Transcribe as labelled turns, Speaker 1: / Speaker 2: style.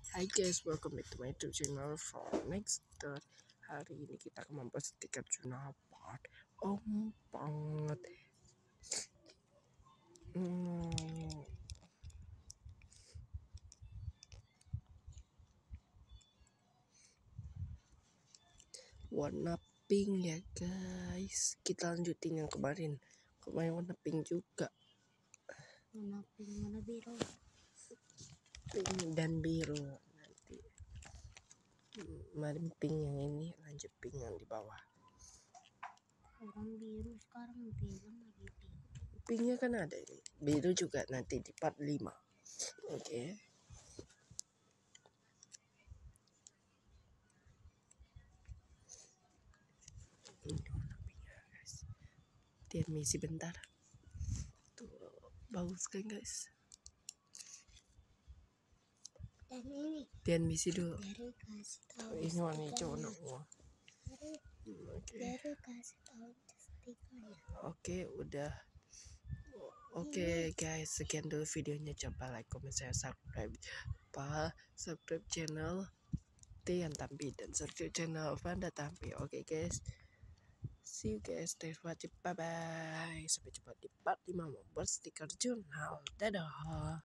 Speaker 1: Hai guys, welcome back to my YouTube channel. For next hari ini kita akan membahas stiker Juna part 4. Warna pink ya guys. Kita lanjutin yang kemarin warna pink juga.
Speaker 2: Warna pink, warna biru.
Speaker 1: Pink dan biru nanti. Kemarin pink yang ini, lanjut pink yang di bawah.
Speaker 2: Orang biru sekarang bilang lagi biru.
Speaker 1: Pinknya kan ada ini. Biru juga nanti di part 5. Oke. Ini warna pinknya guys. Lihat misi bentar. Tuh bagus kan guys.
Speaker 2: Dan ini
Speaker 1: Dan misi dulu.
Speaker 2: dari kasih tahu.
Speaker 1: Ini warna hijau, warna ungu.
Speaker 2: Dari kasih tahu stikernya.
Speaker 1: Oke, udah. Oke guys, sekian dulu videonya. Coba like, comment, share, subscribe. Subscribe channel Tian Tampi dan subscribe channel Vanda Tampi. Oke guys, see you guys, thanks for watching, bye bye. Sampai jumpa di part 5 membuat stiker jurnal. Dadah.